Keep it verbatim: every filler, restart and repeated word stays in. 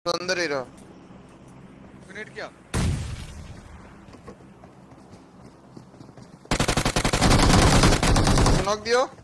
तो अंदर ही रहो। ग्रेनेड क्या नॉक दियो।